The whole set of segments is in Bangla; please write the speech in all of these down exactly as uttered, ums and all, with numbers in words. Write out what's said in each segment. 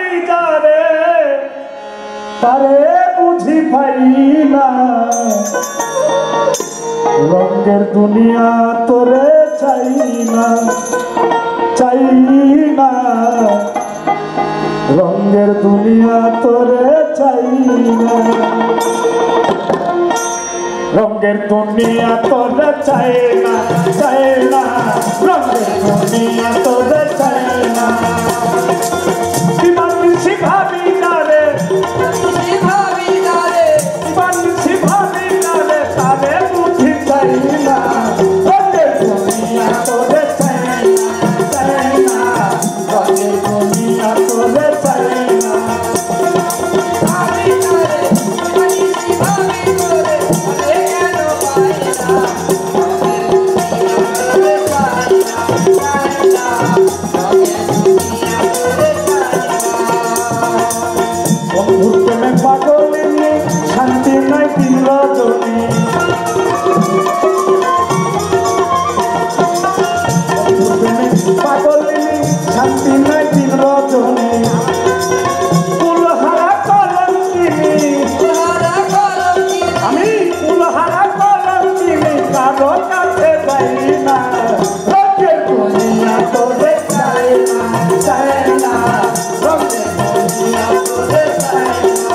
ভাবি যারে তারে বুঝি পাই না রঙের দুনিয়া তোরে চাই না চাই না রঙের দুনিয়া তোরে চাই না রঙের দুনিয়া তোরে চাই না চাই না রঙের দুনিয়া তোরে চাই না দিবানিশি ভাবি যারে ভাবি যারে দিবানিশি ভাবি যারে তারে বুঝি চাই না রঙের দুনিয়া তোরে চাই না চাই না রঙের দুনিয়া তোরে চাই না ভাবি যারে দিবানিশি ভাবি যারে শান্তি নাই দিল তুমি পাগলিনী শান্তি নাই দিল তুমি ফুলহারা কলঙ্কিনী আমি ফুলহারা কলঙ্কিনী কারো কাছে যাই না রঙের দুনিয়া তোরে চাই না চাই না রঙের দুনিয়া তোরে চাই না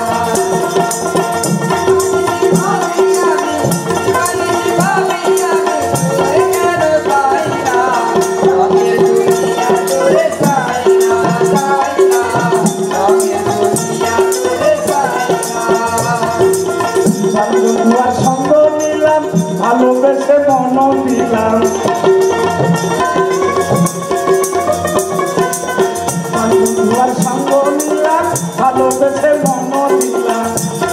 সঙ্গ নিলাম ভালোবেসে মন দিলাম সঙ্গ নিলাম ভালোবেসে মন দিলাম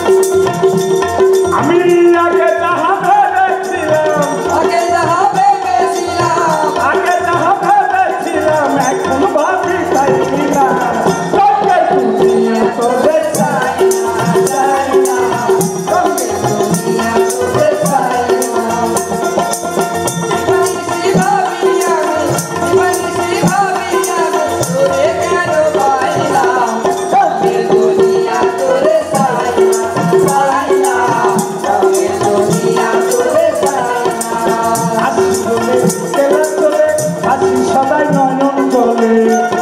আমি আগে যাহা ভেবেছিলাম আগে যাহা ভেবেছিলাম আগে যাহা ভেবেছিলাম এখন ভাবি চাই না রঙের দুনিয়া তোরে চাই না চাই না রঙের দুনিয়া তোরে চাই না দিবানিশি ভাবি যারে দিবানিশি ভাবি যারে তোরে কেন পাইলাম রঙের দুনিয়া তোরে চাই না চাই না রঙের দুনিয়া তোরে চাই না হাসি চলে গেলা চলে হাসি সদাই নয়ন চলে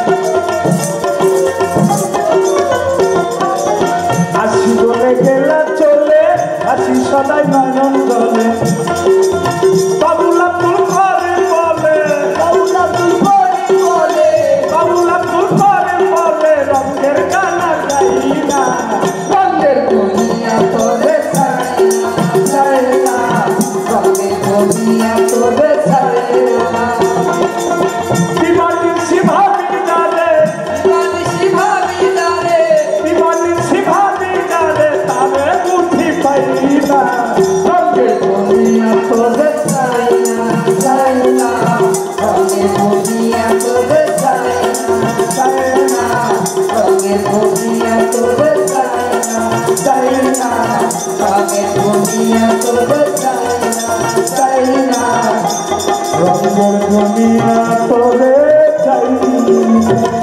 হাসি চলে গেলা চলে হাসি সদাই নয়ন চলে বাবুলা ফুল করে বলে বাবুলা ফুল করে বলে বাবুলা ফুল করে বলে রঙের গানা গাই না রঙের দুনিয়া তোরে চাই না চাই না রঙের দুনিয়া তোরে চাই না দিবানিশি ভাবি যারে দিবানিশি ভাবি যারে দিবানিশি ভাবি যারে তারে বুঝি পাই না রঙের দুনিয়া তোরে চাই না চাই না রঙের দুনিয়া তোরে চাই না চাই না রঙের দুনিয়া তোরে চাই না চাই না রঙের দুনিয়া তোরে চাই না চাই না রঙের দুনিয়া তোরে চাই না।